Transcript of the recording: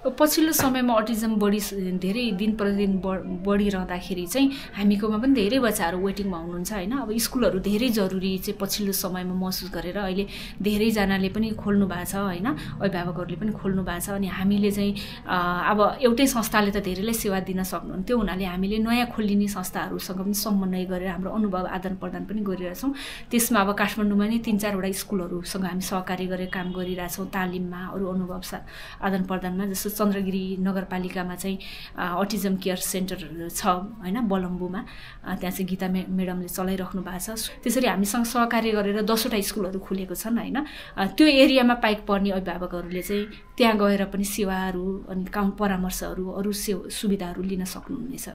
पछिल्लो समयमा अटिजम धेरै दिन प्रतिदिन बढिरहँदाखेरि चाहिँ हामीकोमा पनि धेरै बच्चाहरू वेटिङमा हुनुहुन्छ हैन। अब स्कुलहरू धेरै जरुरी चाहिँ पछिल्लो समयमा महसुस गरेर अहिले धेरैजनाले पनि खोल्नु भएको छ हैन, अभिभावकहरूले पनि खोल्नु भएको छ। अनि हामीले चाहिँ अब एउटै संस्थाले त धेरैलाई सेवा दिन सक्नुहुन्थ्यो, हुनाले हामीले नयाँ खोलिने संस्थाहरूसँग पनि समन्वय गरेर हाम्रो अनुभव आदान प्रदान पनि गरिरहेछौँ। त्यसमा अब काठमाडौँमा नै 3-4 वटा स्कुलहरूसँग हामी सहकारी गरेर काम गरिरहेछौँ, तालिममा अरू अनुभव आदान प्रदानमा। जस्तो चन्द्रगिरी नगरपालिकामा चाहिँ अटिजम केयर सेन्टर छ हैन, बलम्बुमा, त्यहाँ चाहिँ गीता म्याडमले चलाइराख्नु भएको छ। त्यसरी हामीसँग सहकार्य गरेर 10 वटा स्कुलहरू खुलेको छन् हैन। त्यो एरियामा पाइक पर्ने अभिभावकहरूले चाहिँ त्यहाँ गएर पनि सेवाहरू अनि परामर्शहरू अरू सुविधाहरू लिन सक्नुहुनेछ।